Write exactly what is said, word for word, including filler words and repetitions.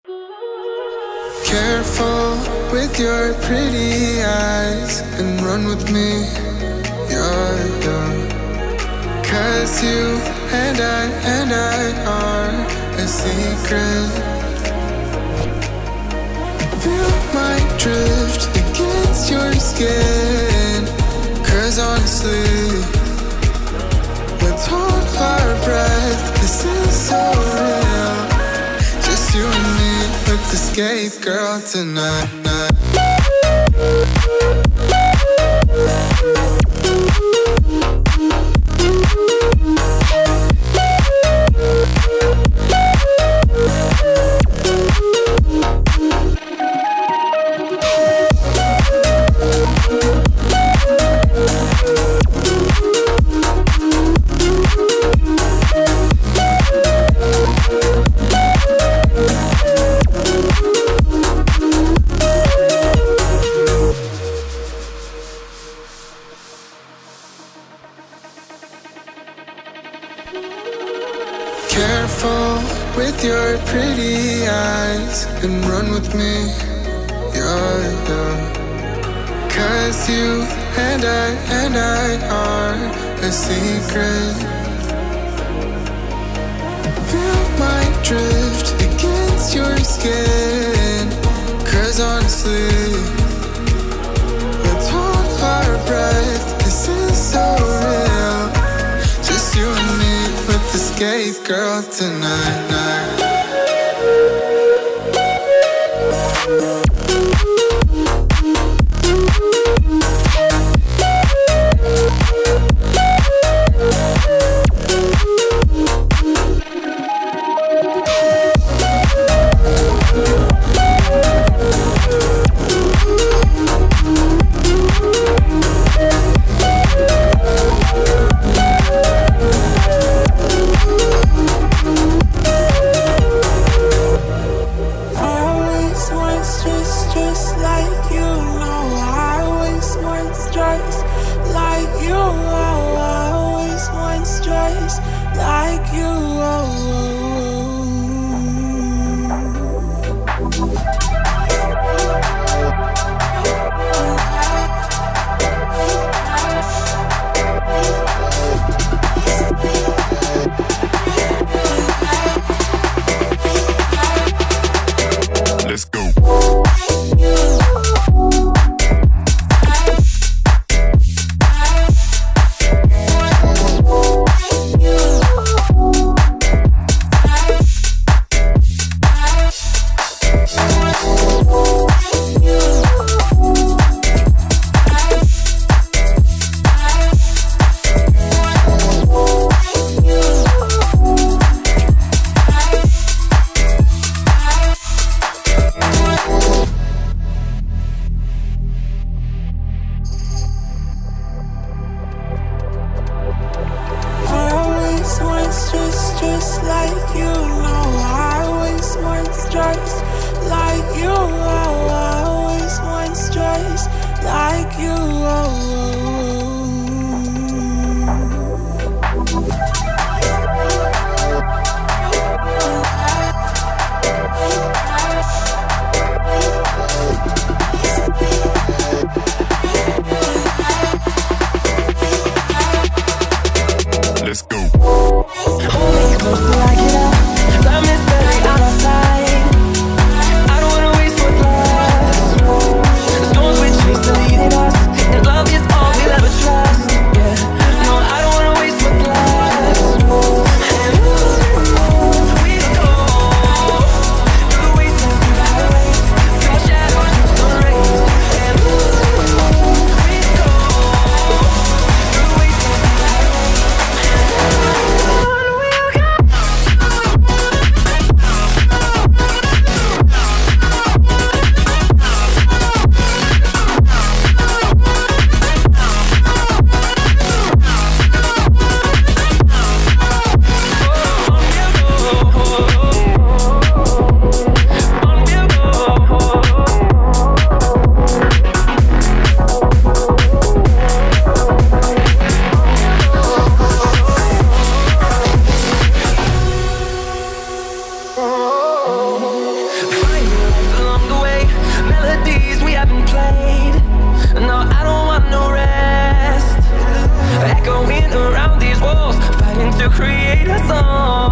Careful with your pretty eyes and run with me, you're young. Cause you and I and I are a secret. Feel my drift against your skin. Cause honestly, let's hold our breath, this is so real. Just you and me, let's escape, girl, tonight. Careful with your pretty eyes and run with me, you're young. Cause you and I and I are a secret. Feel my drift against your skin. Cause honestly, let's hold our breath, this is so real. Just you and me, let's escape, girl, tonight. Just like you, no, I always want stripes like you, oh, I always want stripes like you, oh. Let's go. Hold me close till I get up. Time is barely on our side. I don't wanna waste what's left. The storms we chase are leading us, and love is all we night. No, I don't want no rest. Echoing around these walls, fighting to create a song.